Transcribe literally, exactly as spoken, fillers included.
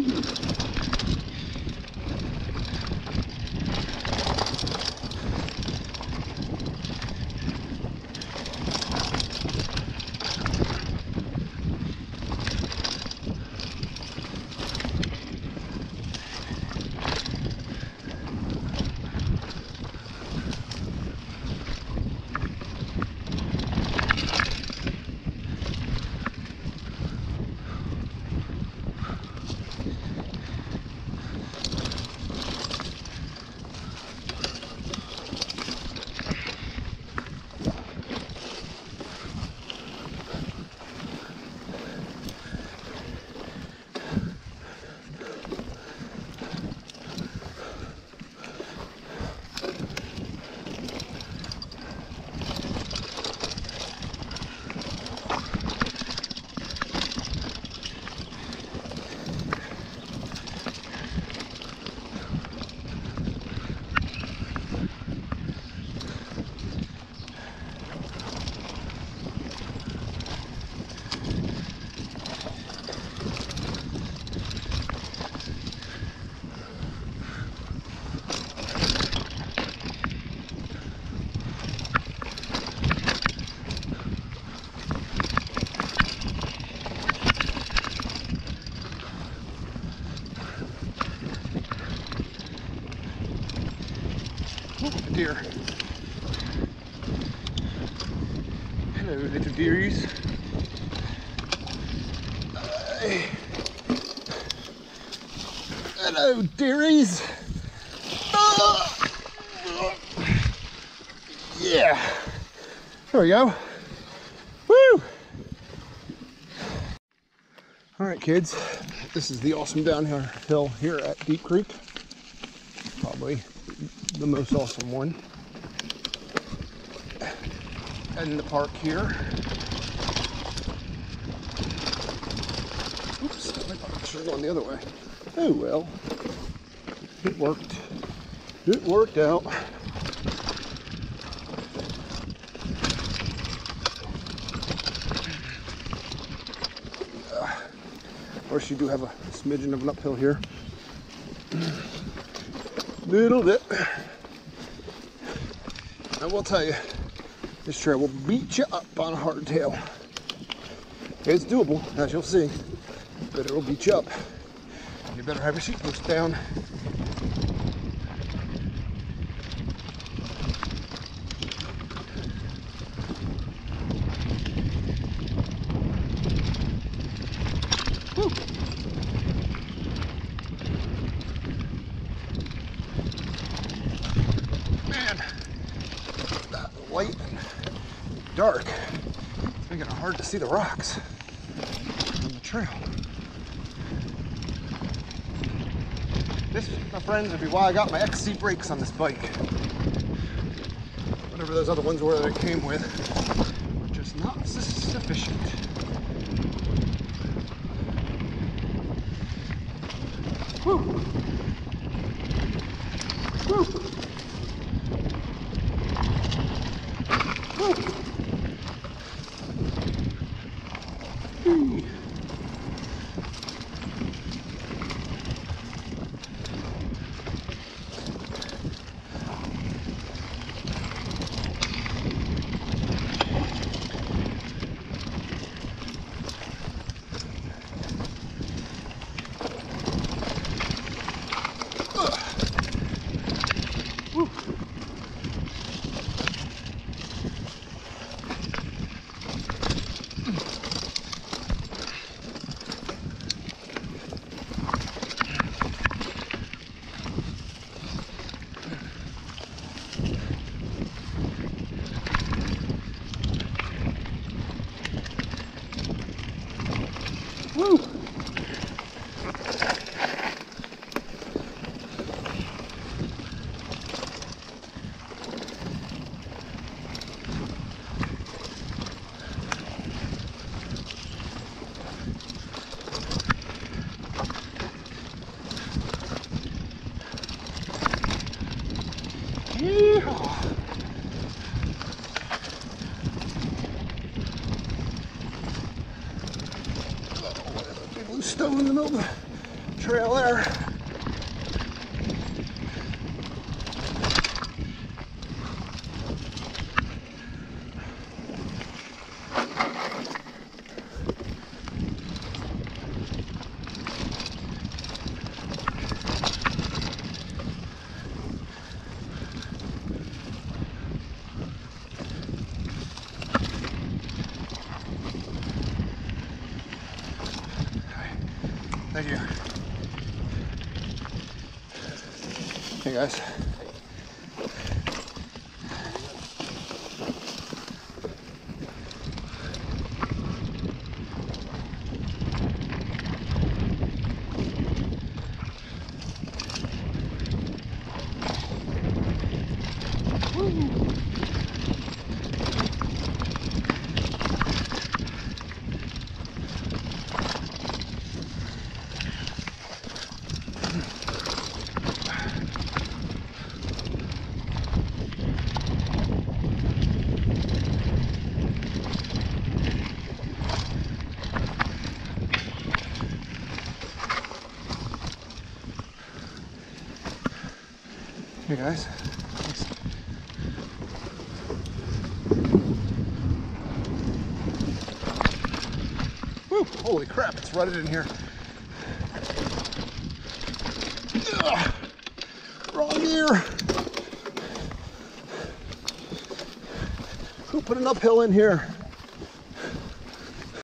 Deer. Hello, little dearies. Uh, hello, dearies. Uh, yeah. There we go. Woo! All right, kids. This is the awesome downhill here at Deep Creek. Probably the most awesome one. And the park here. Oops, I thought I should have gone the other way. Oh well, it worked. It worked out. Uh, of course, you do have a smidgen of an uphill here. Little bit. I will tell you, this trail will beat you up on a hardtail. It's doable, as you'll see, but it will beat you up. You better have your seat boots down. Woo. Man, that light and dark, it's making it hard to see the rocks on the trail. This, my friends, would be why I got my X C brakes on this bike. Whatever those other ones were that it came with were just not sufficient. Woo! Woo! Woo! Whee! Woo! Yeehaw! Stone in the middle of the trail there. Thank you. Hey guys. Woo. Hey guys. Thanks. Woo, holy crap, it's rutted in here. Ugh, wrong gear. Who put an uphill in here?